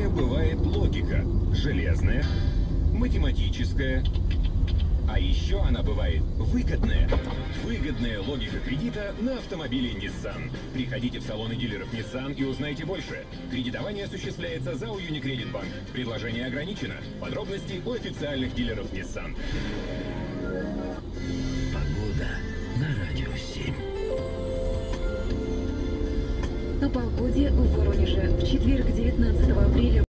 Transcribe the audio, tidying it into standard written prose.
Какая бывает логика? Железная, математическая, а еще она бывает выгодная. Выгодная логика кредита на автомобиле Nissan. Приходите в салоны дилеров Nissan и узнайте больше. Кредитование осуществляется ЗАО Unicredit Bank. Предложение ограничено. Подробности у официальных дилеров Nissan. Погода на радио 7. О погоде в Воронеже в четверг, 19 апреля.